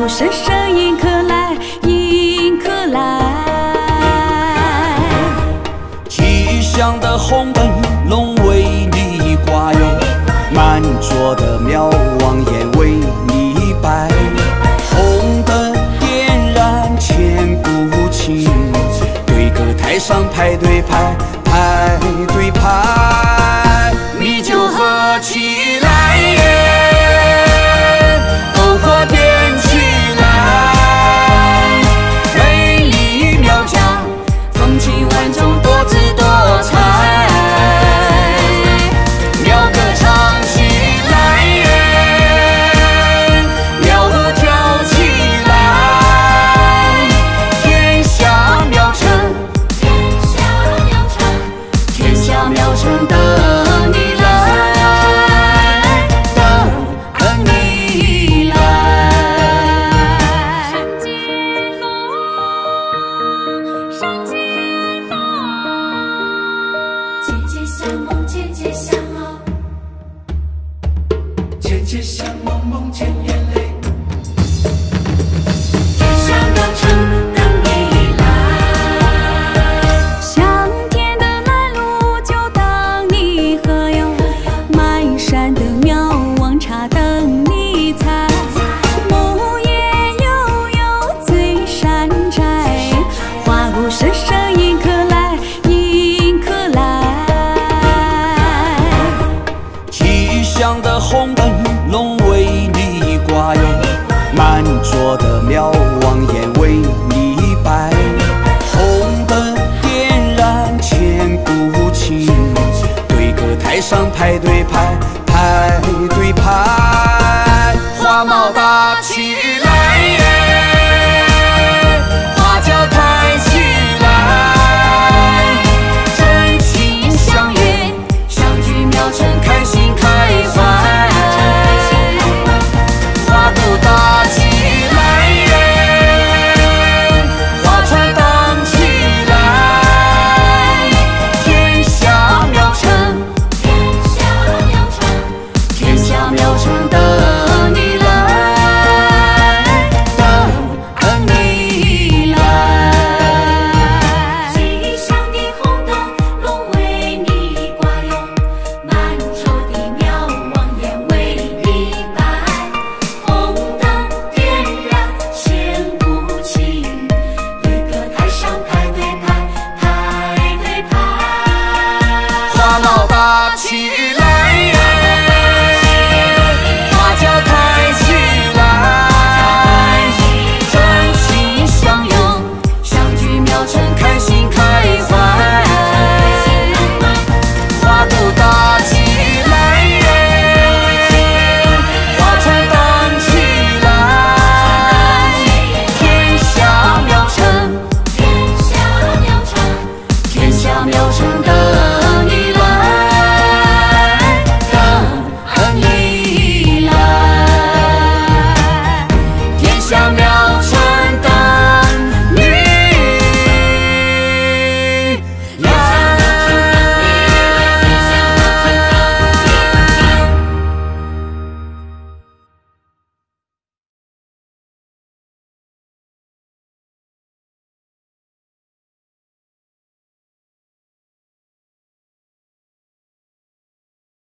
鼓声声迎客来，迎客来。 吉祥的红灯笼为你挂哟，满桌的妙望宴为你摆。红灯点燃千古情，对歌台上排队排，排队排。米酒喝起来耶，篝火点起来，美丽妙佳，风情万种，多姿多彩。妙歌唱起来耶，妙舞跳起来，天下妙城，天下妙城等你来，等你来。 上金龙，节节相梦，节节相望， 节节相梦，梦见眼泪。 天下妙城等你来。香甜的来路就当你喝哟，满山的妙望茶等你采。木叶悠悠醉山寨，花鼓声声迎客来，迎客来。 吉祥的红灯笼为你挂哟，满桌的妙望宴为你摆。红灯点燃千古情，对歌台上排队排，排队排。花帽打起来